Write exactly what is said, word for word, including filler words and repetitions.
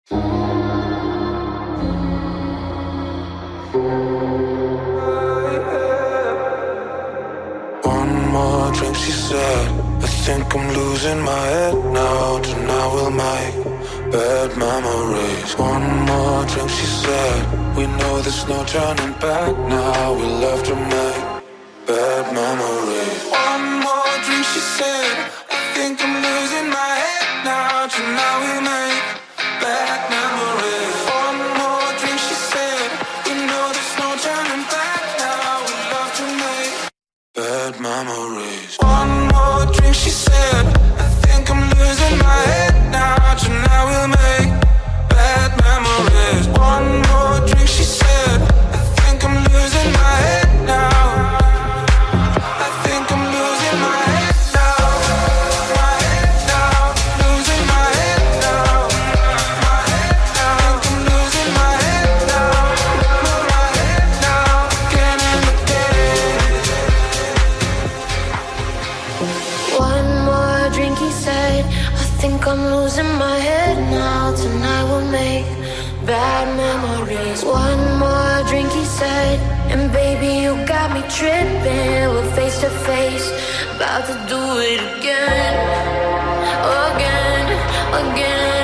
One more drink, she said. I think I'm losing my head now. Tonight we'll make bad memories. One more drink, she said. We know there's no turning back now. We'll have to make bad memories. One more drink, she said. I think I'm losing my head now. Tonight we'll make bad memories. One more drink, she said. We know there's no turning back now. We'll have to make bad memories. One more drink, she said. I think I'm losing my head now. Tonight we'll make bad memories. One more drink, she said. I think I'm losing my head now. I think I'm losing my head now. My head now. Losing my head now. My head now. I think I'm losing my head now. My head now. Again and again. One more drink, he said. I think I'm losing my head now. Tonight we'll make bad memories. One more drink, he said. And baby, you got me tripping. We're face to face, about to do it again. Again, again.